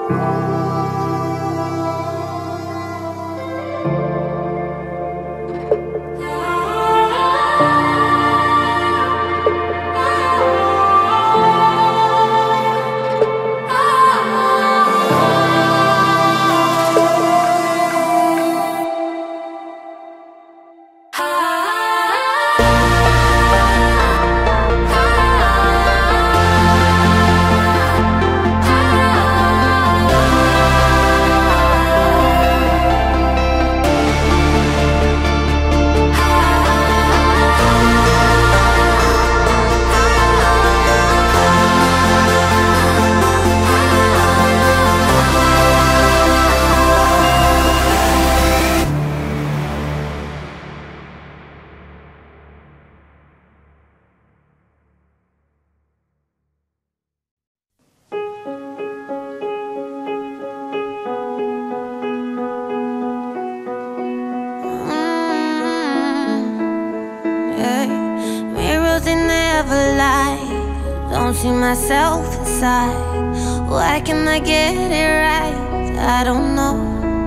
Don't see myself inside. Why can't I get it right? I don't know.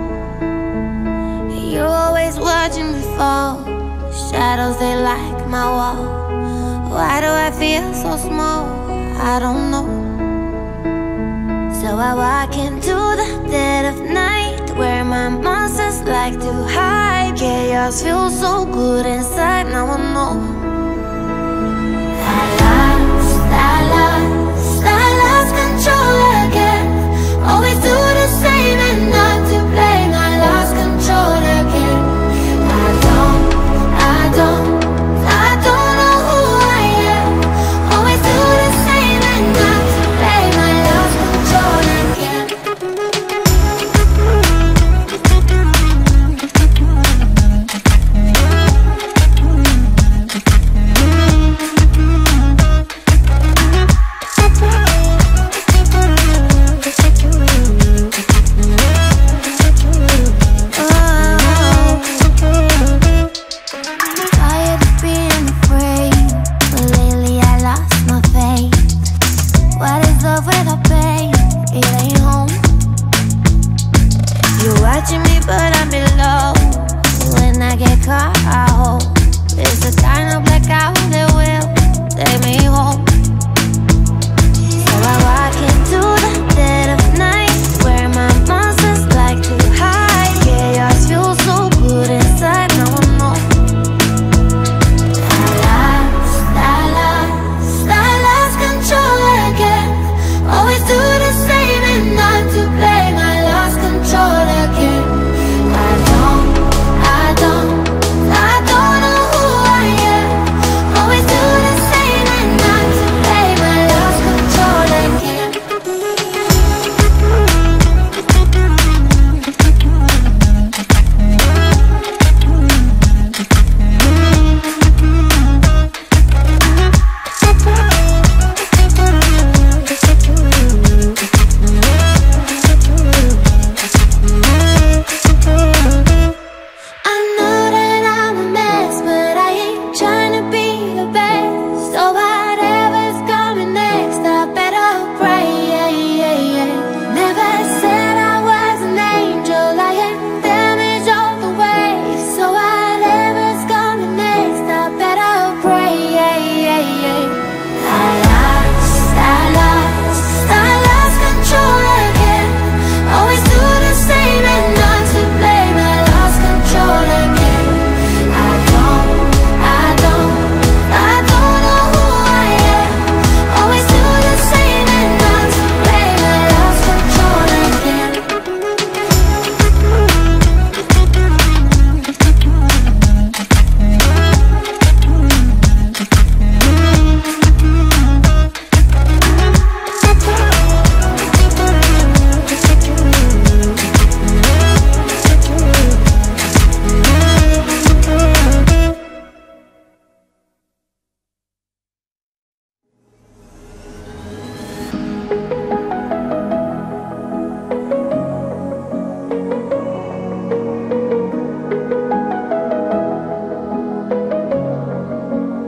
You're always watching me fall. Shadows, they like my wall. Why do I feel so small? I don't know. So I walk into the dead of night, where my monsters like to hide. Chaos feels so good inside, now I know. I lost control again. Always do the same and not to blame. I lost control again. I don't know who I am. Always do the same and not to blame. I lost control again.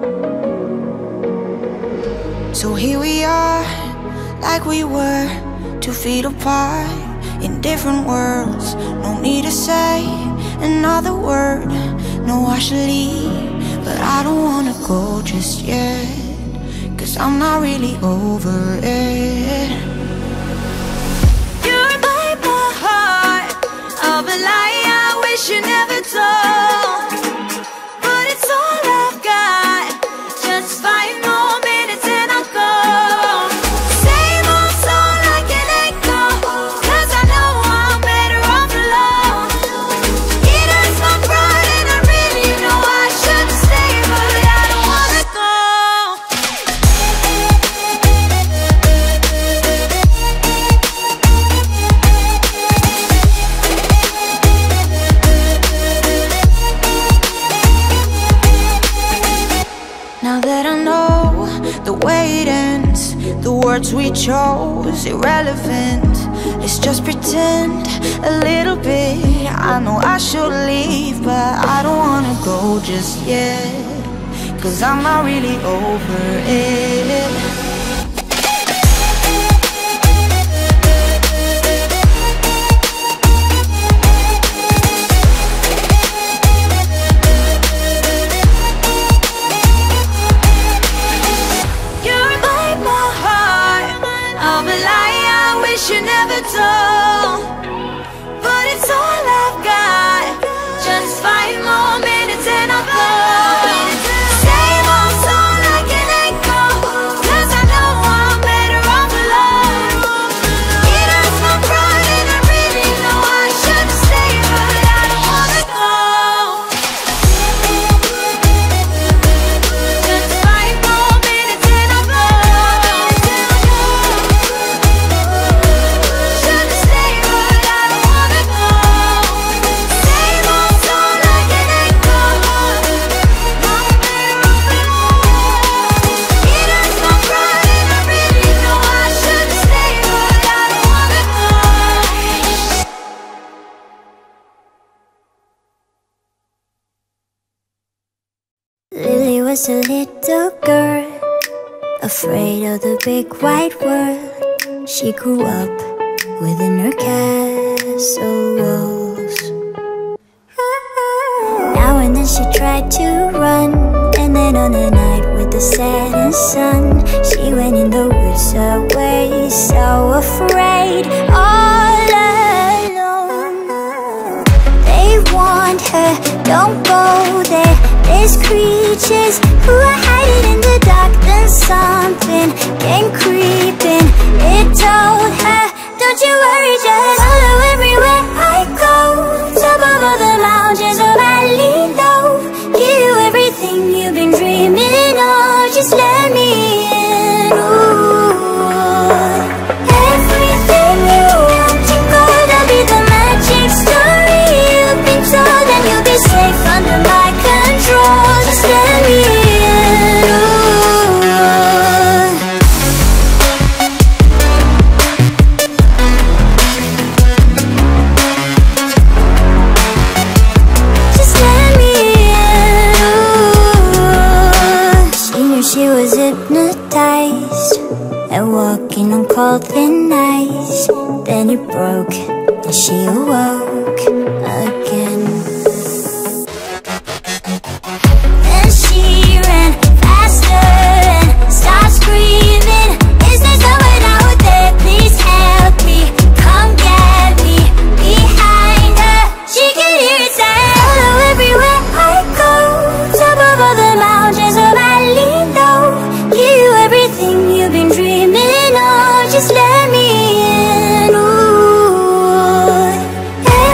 So here we are, like we were, 2 feet apart in different worlds. No need to say another word. No, I should leave, but I don't wanna go just yet, 'cause I'm not really over it. You're by my heart of a lie I wish you never told, but it's all I've got. Just 5 more minutes and I'll go. Same old song like an echo, 'cause I know I'm better off alone. It hurts my pride and I really know I should stay, but I don't wanna go. Now that I know the way it ends, the words we chose irrelevant. Let's just pretend a little bit. I know I should leave, but I don't wanna go just yet, 'cause I'm not really over it. You never told, but it's all I've got. Just 5 more minutes and I'll go. Same old song like an echo, 'cause I know I'm better off alone. It hurts my pride and I really know I should stay, but I don't wanna go. Just 5 more minutes and I'll go. Lily was a little girl, afraid of the big wide world. She grew up within her castle walls. Now and then she tried to run, and then on a night with the setting sun, she went in the woods away, so afraid, all alone. They warned her, don't go there, there's creatures who are hiding in the dark. Then something came creeping. It told her, don't you worry, just follow everywhere I go. Top of all the mountains of valley low, give you everything you've been dreaming of. Just let me in. Ooh. Everything you want to go, there'll be the magic story you've been told, and you'll be safe under my control. Just let me in. Just let me in. She knew she was hypnotized and walking on cold thin ice. Then it broke and she awoke again. Then she ran faster and started screaming, is there someone out there? Please help me, come get me. Behind her, she could hear it say, follow everywhere I go. Top of all the mountains of valley low, give you everything you've been dreaming of. Just let me in. Ooh.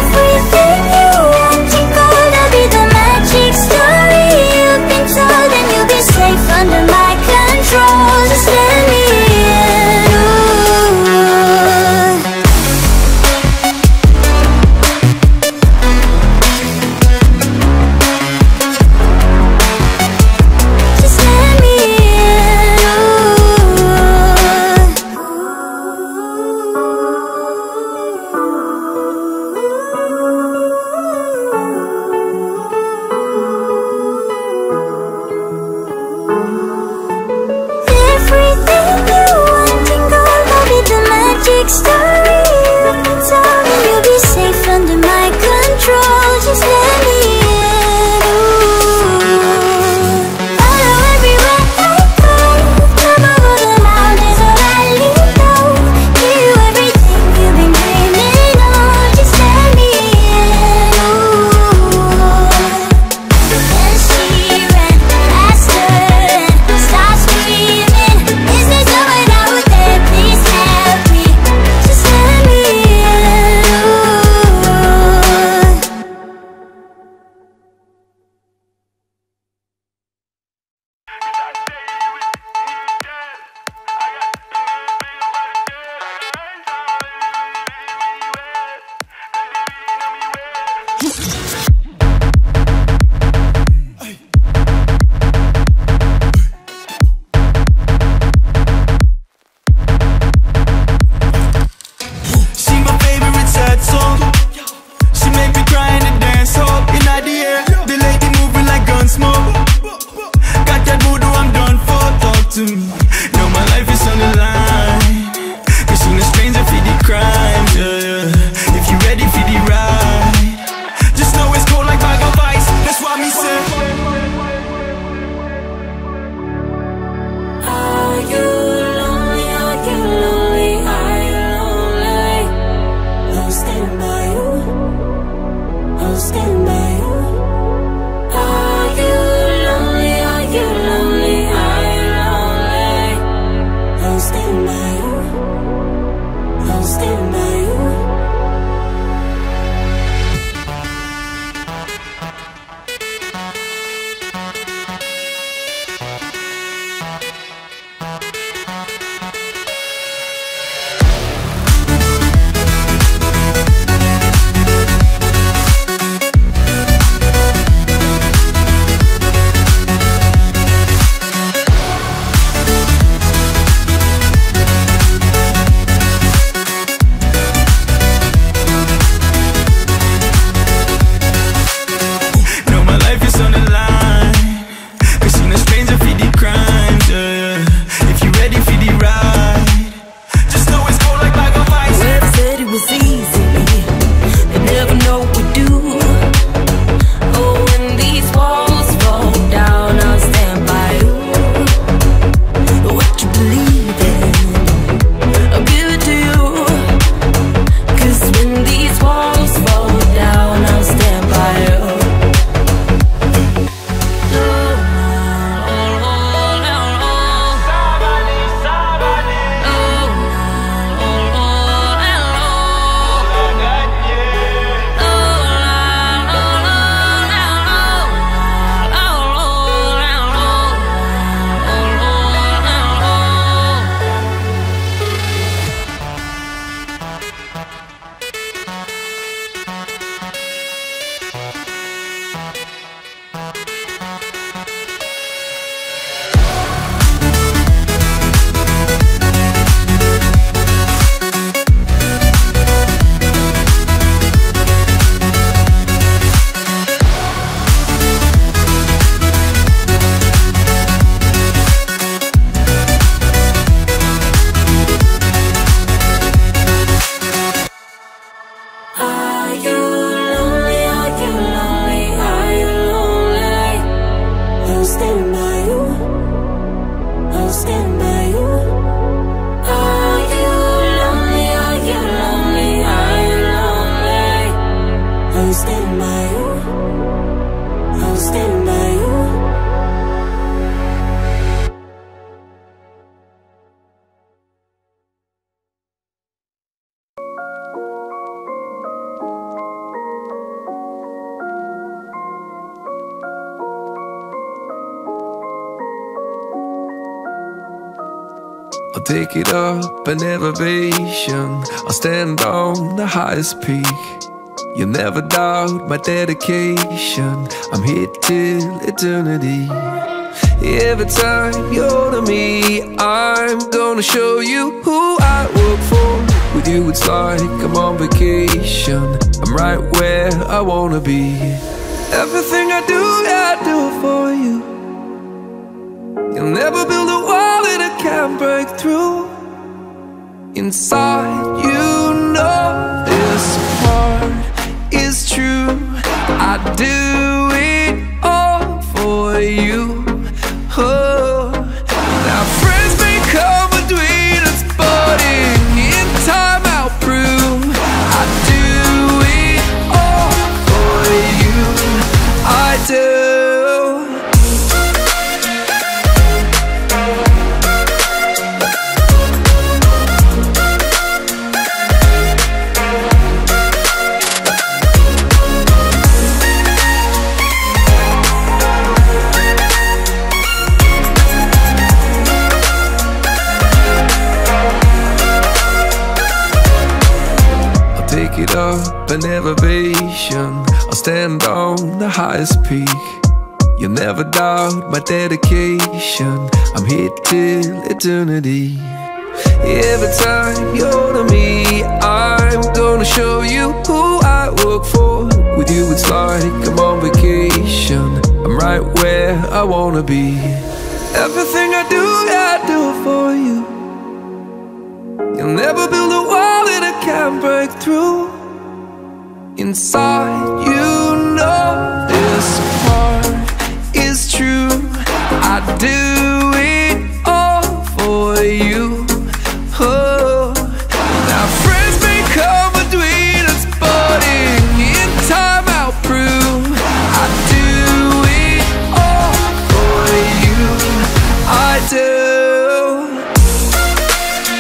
stand by you. I'll stand by you. I'll take it up an elevation. I'll stand on the highest peak. You'll never doubt my dedication. I'm here till eternity. Every time you're to me, I'm gonna show you who I work for. With you it's like I'm on vacation. I'm right where I wanna be. Everything I do it for you. You'll never build a wall that I can't break through. Inside you know this part is true. I do it all for you. Oh, now friends may come between us, but in time I'll prove I do it all for you. I do. Take it up an elevation. I'll stand on the highest peak. You'll never doubt my dedication. I'm here till eternity. Every time you're to me, I'm gonna show you who I work for. With you it's like I'm on vacation. I'm right where I wanna be. Everything I do it for you. You'll never build a wall that I can't break through. Inside you know this part is true. I do it all for you. Oh, now friends may come between us, but in time I'll prove I do it all for you. I do.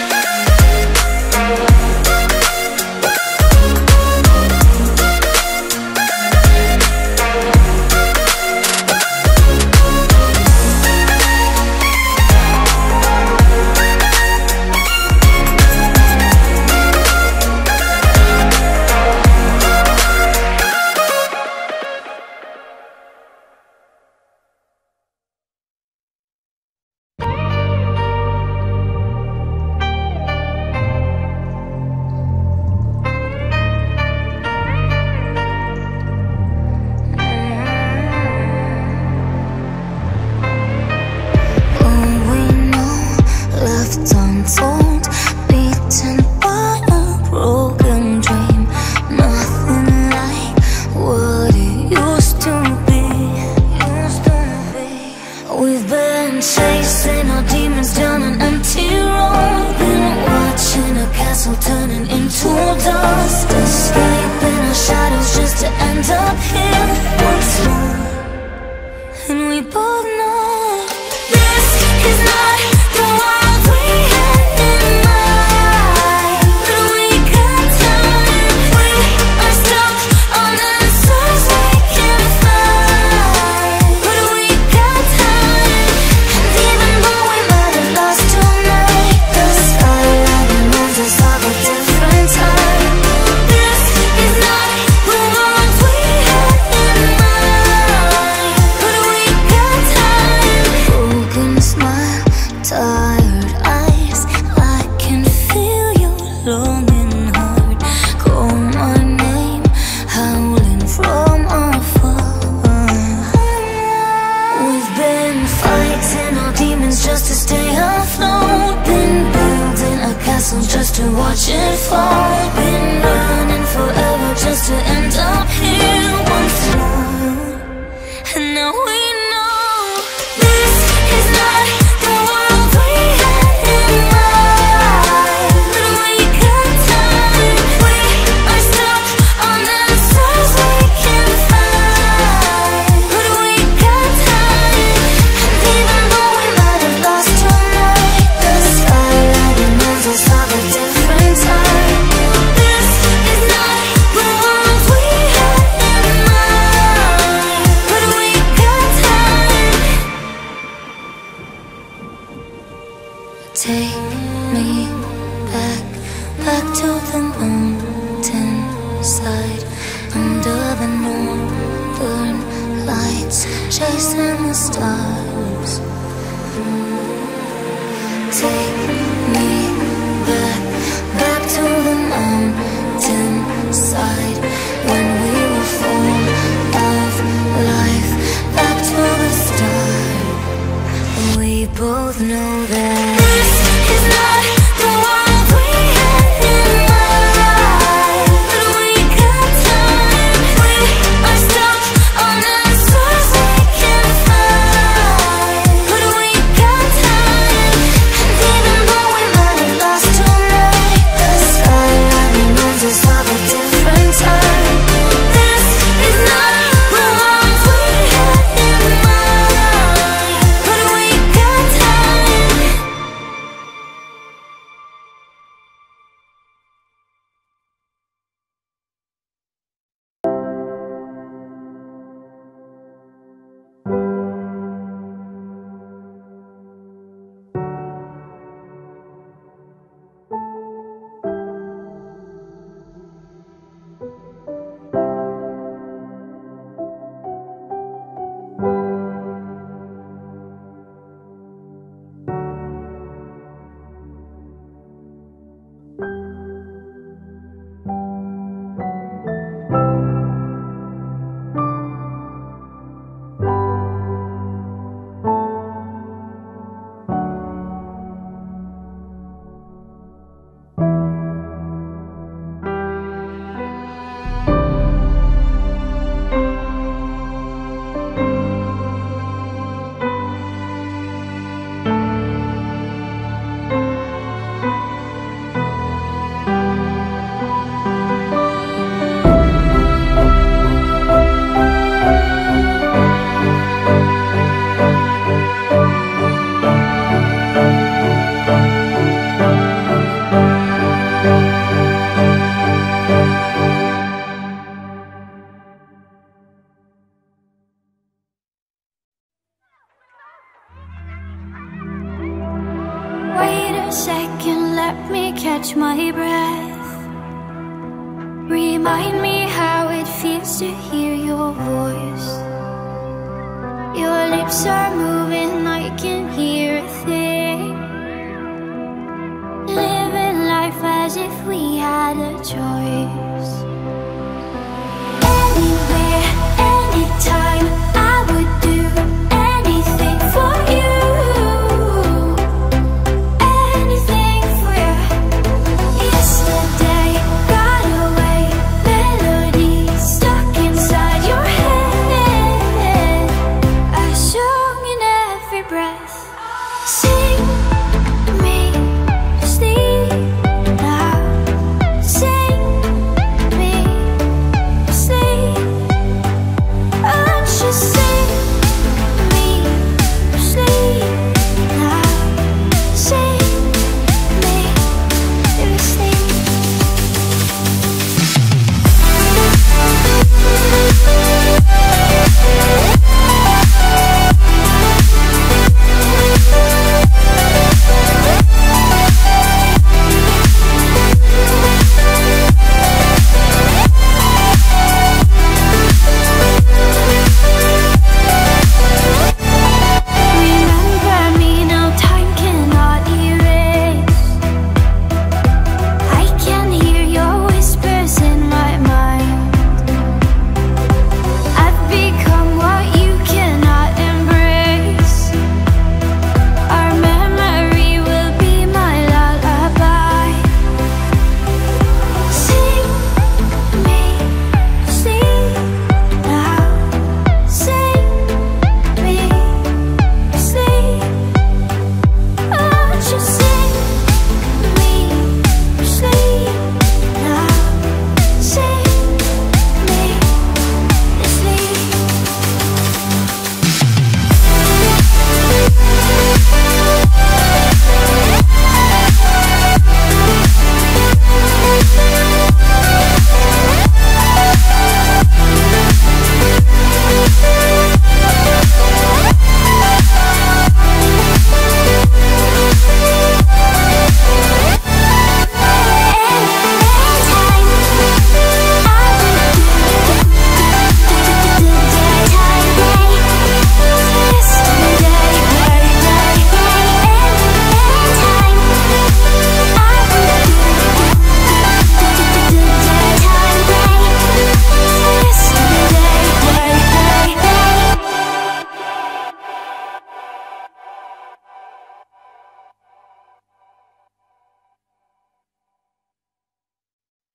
whistle just to watch it fall. Been running forever just to end up here once more. And now we know this is not the world we had in mind. But we got time, we are stuck on answers we can't find. But we got time, and even though we might have lost tonight, the skyline reminds us of a different time. This is not the world we had in mind. But we got time. Take me back, back to the mountain side, under the northern lights, chasing the stars. Take me back, back to the mountain side, when we were full of life, back to the start. We both know that this is not the world we had in mind. But we got time, we are stuck on answers we can't find. But we got time, and even though we might have lost tonight, the skyline reminds us of a different time. This is not the world we had in mind. But we got time. Wait a second, let me catch my breath. Remind me how it feels to hear your voice. Your lips are moving, I can hear a thing. Living life as if we had a choice. Anywhere, anytime, I would do anything for you. Anything for you. Yesterday got away, melodies stuck inside your head. I sung in every breath. Sing me sleep now. Sing me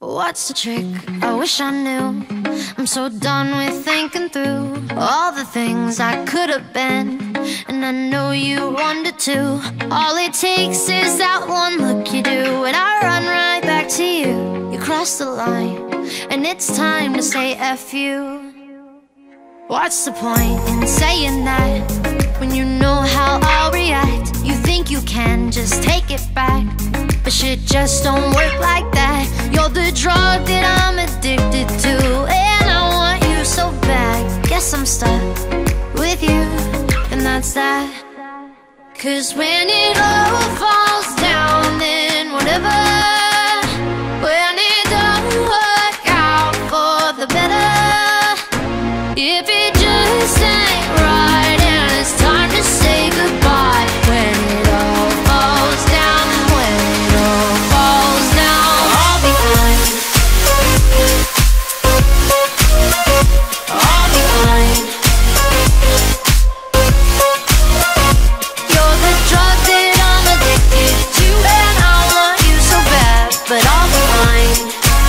What's the trick? I wish I knew. I'm so done with thinking through all the things I could have been, and I know you wanted to. All it takes is that one look you do, and I run right back to you. You cross the line, and it's time to say F you. What's the point in saying that when you know how I'll react? You think you can just take it back, but shit just don't work like that. You're the drug that I'm addicted to, and I want you so bad. Guess I'm stuck with you, and that's that. 'Cause when it all falls down, then whatever. When it don't work out for the better, if it just ain't right and it's time to say goodbye. When it all falls down, when it all falls down, I'll be fine. I'll be fine. You're the drug that I'm addicted to, and I want you so bad, but I'll be fine.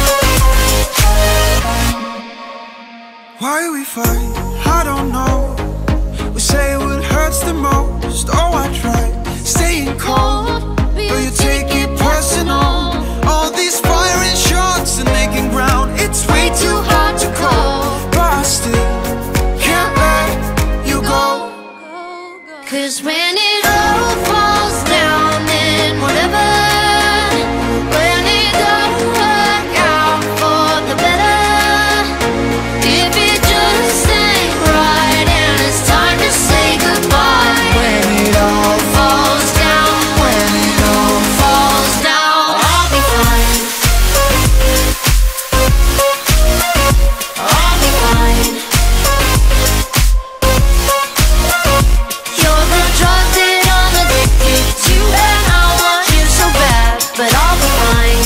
Why we fight? I don't know. We say what hurts the most. Oh, I try staying cold, but you take it personal. All these firing shots and making ground, it's way too hard to call. But I still can't let you go. 'Cause when it all falls down, then whatever. When it don't work out for the better, if it just ain't right and it's time to say goodbye. When it all falls down, when it all falls down, I'll be fine. I'll be fine. You're the drug that I'm addicted to, and I want you so bad, but I'll be fine.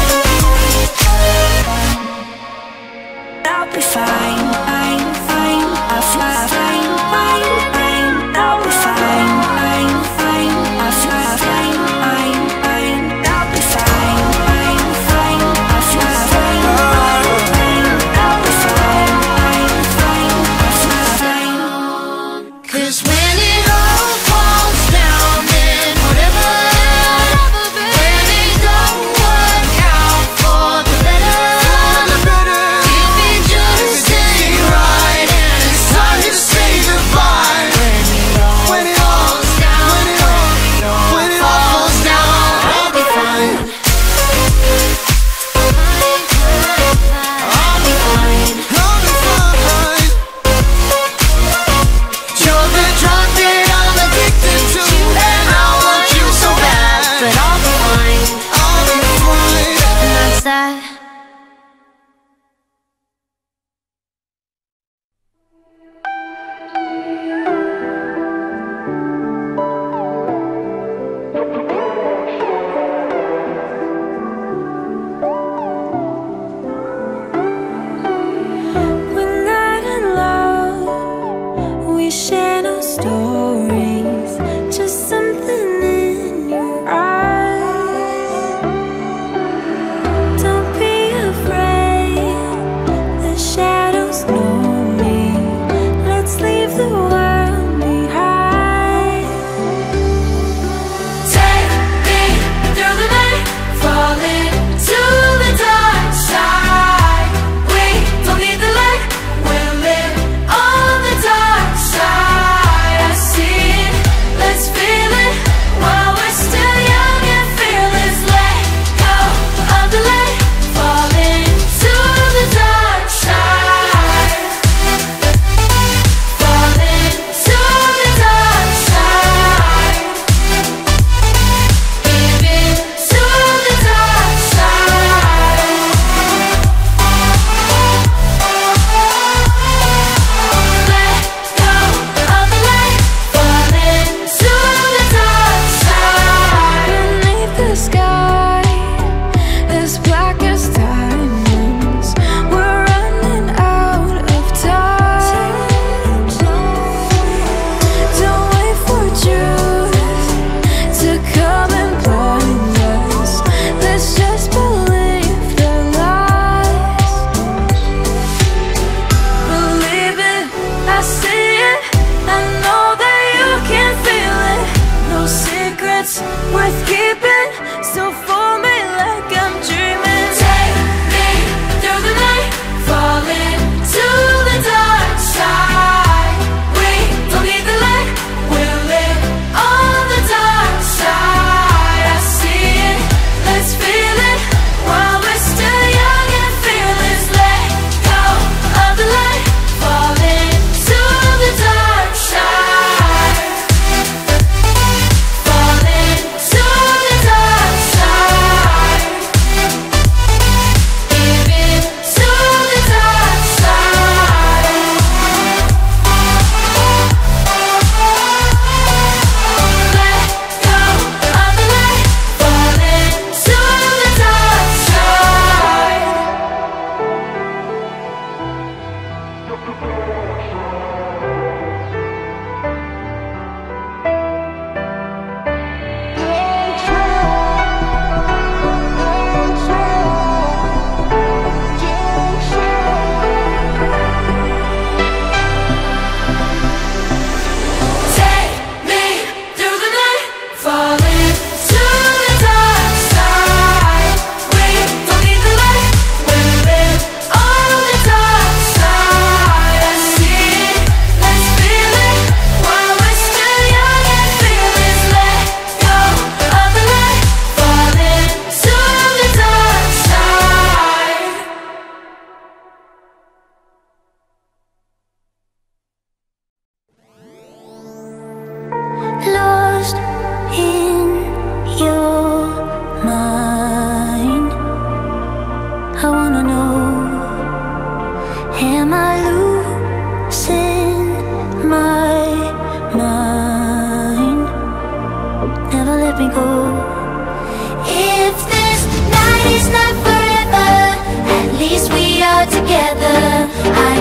I'll be fine, fine, fine. I'll fly, fine, fine, fine. I'll be fine, fine, fine. I'll fly, fine, fine, fine. I'll be fine, fine, fine. I'll fly, fine, fine, fine. I'll be fine, fine, fine. I'll fly, fine. 'Cause when it all falls down, then whatever. When it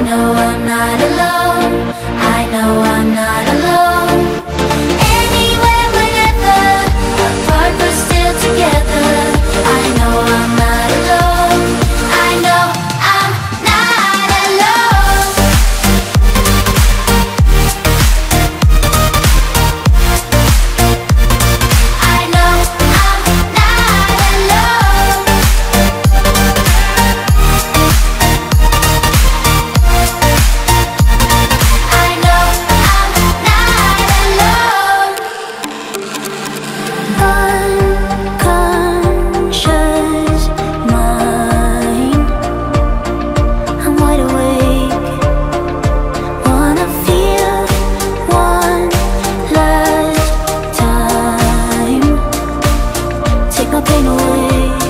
know I'm not alone. I know I'm not alone. Anywhere, whenever, apart but still together. I know I'm not alone. I know I'm not alone. I know I'm not alone. I know I'm not alone. Unconscious mind, I'm wide awake. Wanna feel one last time. Take my pain away.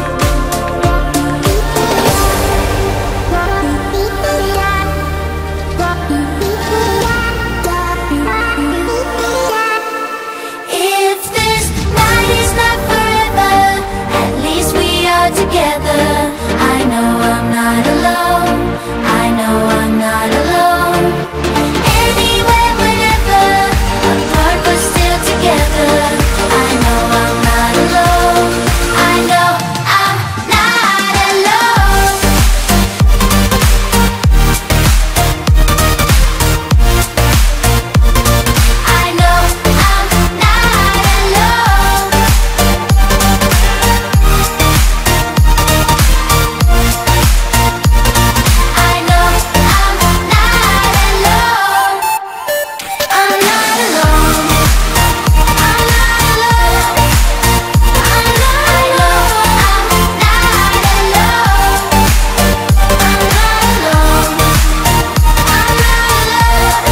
If this night is not forever, at least we are together. I know I'm not alone. I know I'm not alone. Anywhere, whenever, apart but still together. I know I'm not alone. I know I'm not alone. I know I'm not alone. I know I'm not alone. I'm not alone. I'm not alone. I'm not alone. I'm not alone. I'm not alone.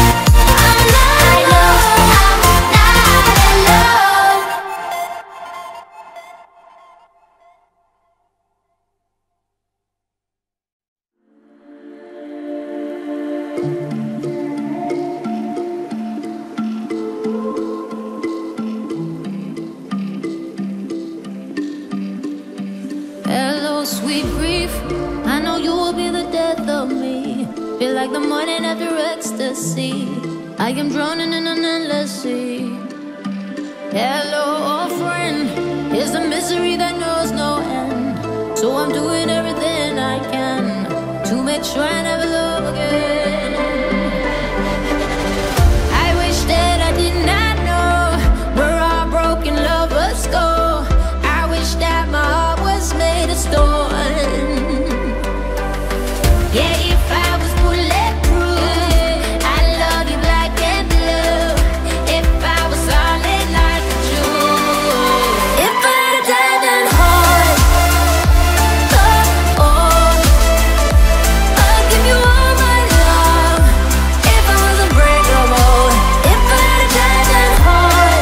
Hello, sweet grief. I know you will be the death of me. Feel like the morning after ecstasy. I am drowning in an endless sea. Hello, old friend. Here's the misery that knows no end. So I'm doing everything I can to make sure I never love again. I wish that I did not know where our broken lovers go. I wish that my heart was made of stone. Yeah, if I was bulletproof, I'd love you black and blue. If I was solid like a Jew. If I had a diamond heart, oh, oh, I'd give you all my love. If I was unbreakable. If I had a diamond heart,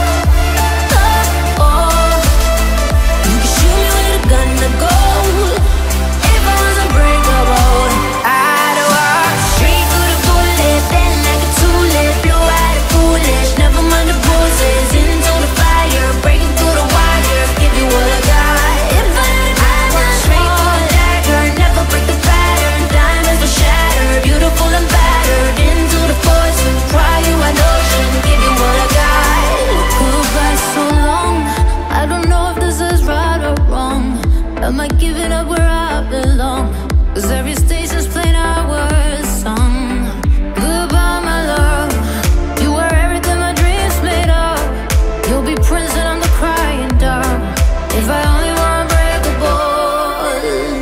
oh, oh, you could shoot me with a gun to go. If I was unbreakable, I'd walk straight through the bullet, bend like a tulip, blue eyed and foolish. Never mind the bruises, into the fire, breaking through the wire, give you what I got. If I had a diamond straight through the dagger, never break the pattern. Diamonds will shatter, beautiful and battered, into the poison, cry you an ocean, give you what I got. Goodbye so long, I don't know if this is right or wrong. Am I giving up where I belong? 'Cause every station's playing our song. Goodbye, my love. You are everything my dreams made of. You'll be Prince and I'm the crying dog. If I only were unbreakable.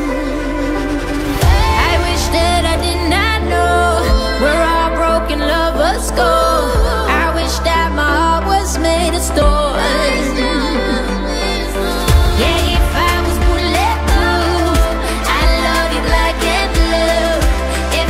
I wish that I did not know where our broken lovers go. I wish that my heart was made of stone. Yeah, if I was bulletproof, I'd love you black and blue. If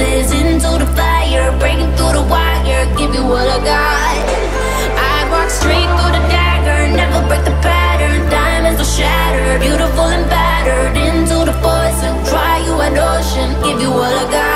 ruthless, into the fire, breaking through the wire, give you what I got. I walk straight through the dagger, never break the pattern. Diamonds will shatter, beautiful and battered, into the poison, dry you an ocean, give you what I got.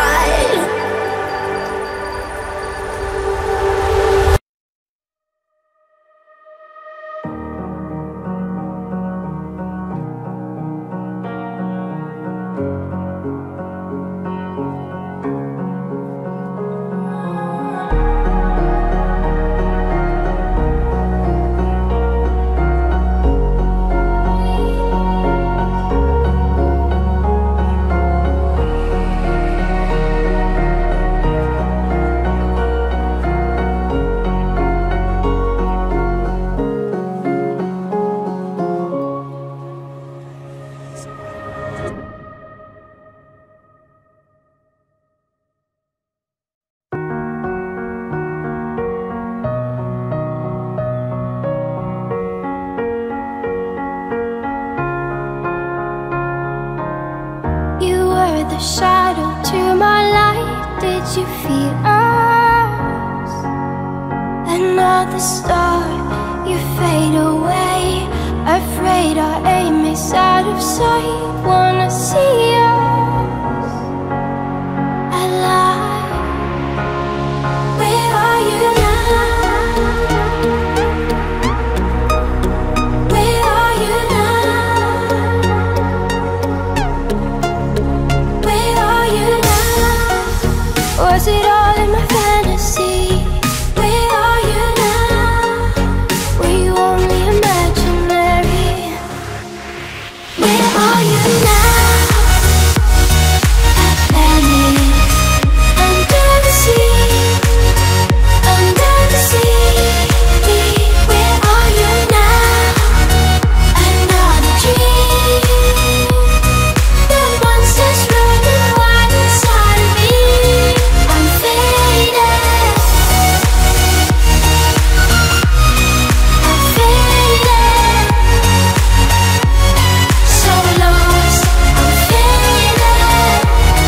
The shadow to my light, did you feel us? Another star, you fade away. Afraid our aim is out of sight. Wanna see us alive. Where are you now? Where are you now? Was it all in my fantasy? Where are you now? Were you only imaginary? Where are you now? Atlantis, under the sea, under the sea. Where are you now? Another dream. The monsters running wild inside of me. I'm faded. So lost. I'm faded.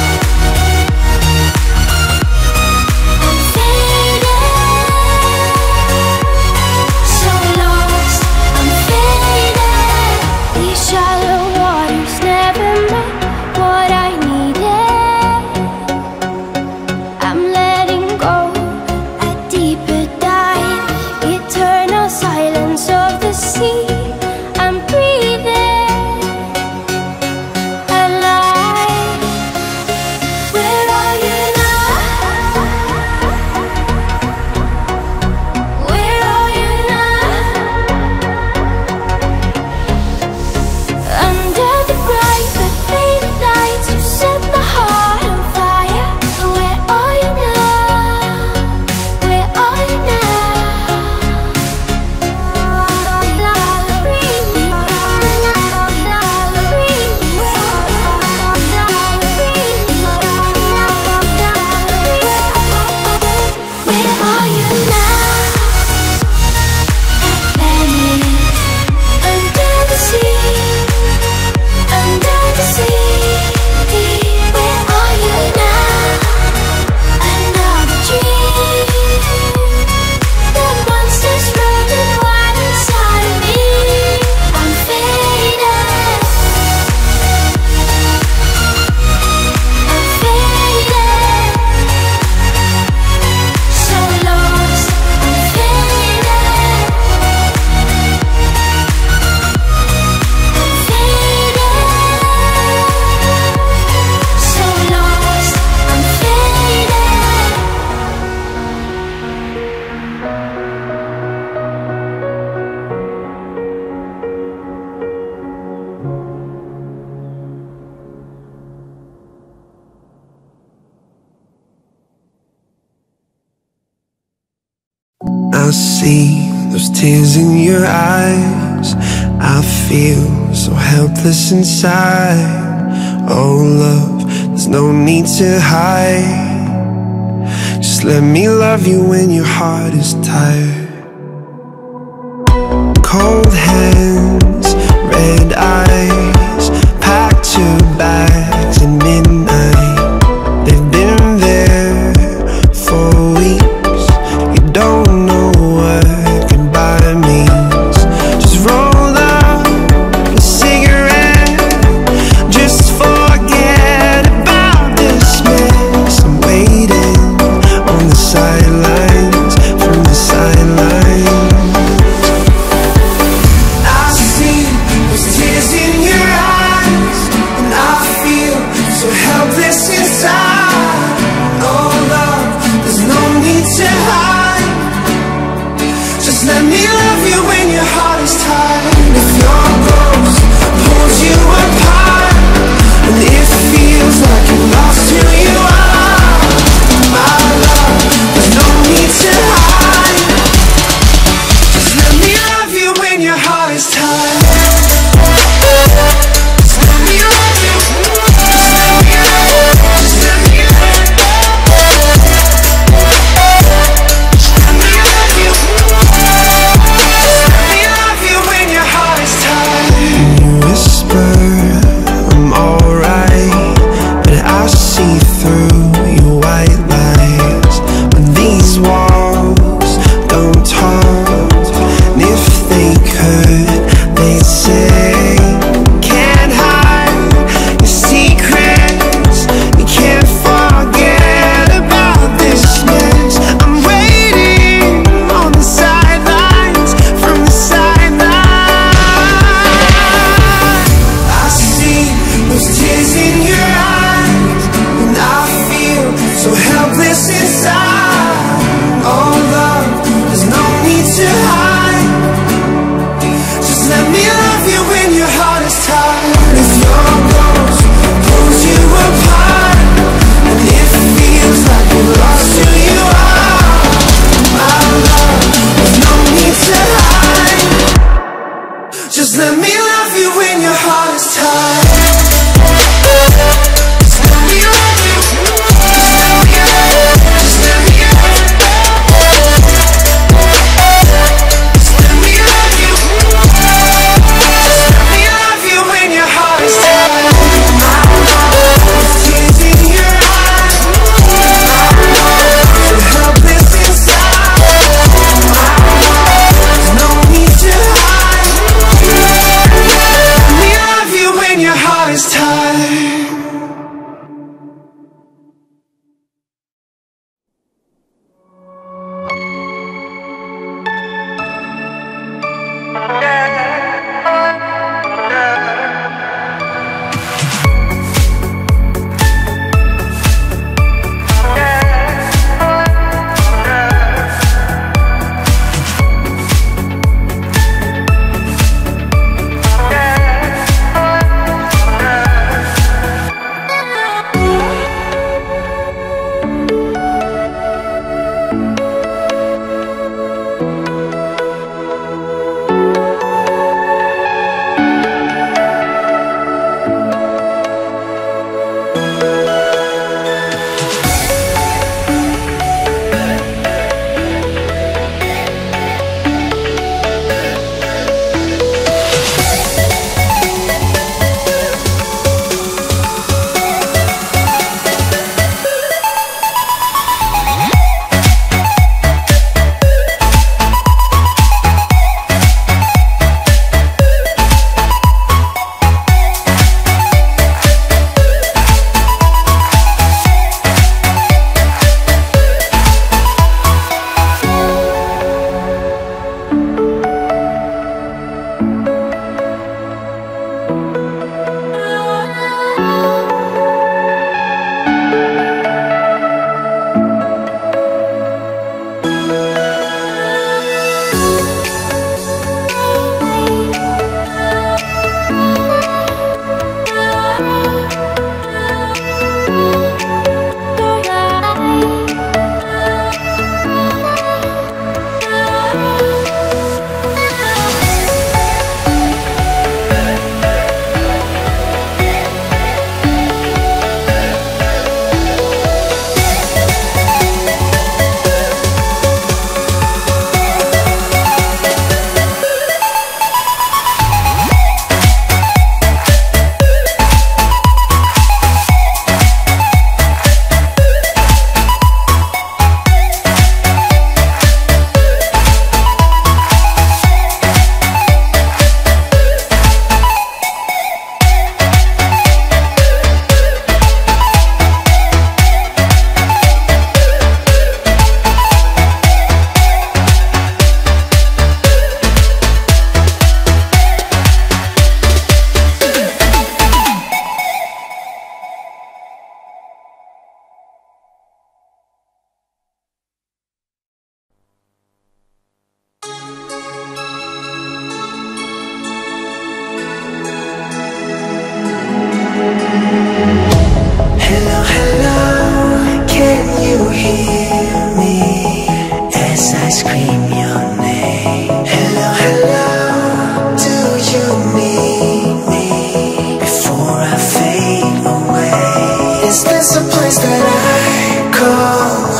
I'm faded. So lost. I'm faded. These shallow waters never met what I needed. I'm letting go, a deeper dive, eternal silence of the sea. I'm breathing alive. Where are you now? Where are you now? Under the bright but faded lights, you set my heart on fire. Where are you now? Where are you Where are you now? Atlantis, under the sea, under the sea. Where are you now? Another dream. The monsters running wild inside of me. I'm faded. I'm faded. So lost. I'm faded. I'm faded. So lost. I'm faded. I see those tears in your eyes. I feel so helpless inside. Oh love, there's no need to hide. Just let me love you when your heart is tired. Cold hands, red eyes, packed your bags at midnight. They've been there sidelines, from the sidelines. I see those tears in your eyes, and I feel so helpless inside. Oh love, there's no need to hide. Just let me love you when your heart is tired. If your ghost pulls you apart, and it feels like you lost who you are, my love, there's no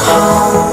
home.